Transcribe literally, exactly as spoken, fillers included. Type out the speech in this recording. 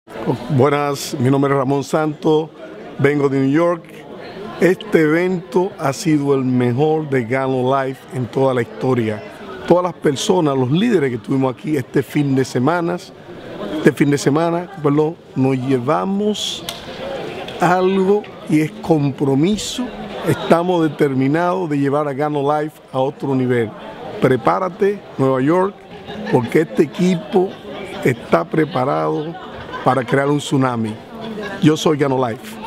Buenas, mi nombre es Ramón Santos, vengo de New York. Este evento ha sido el mejor de GanoLife en toda la historia. Todas las personas, los líderes que tuvimos aquí este fin de semana, este fin de semana, perdón, nos llevamos algo y es compromiso. Estamos determinados de llevar a GanoLife a otro nivel. Prepárate, Nueva York, porque este equipo está preparado para crear un tsunami. Yo soy GanoLife.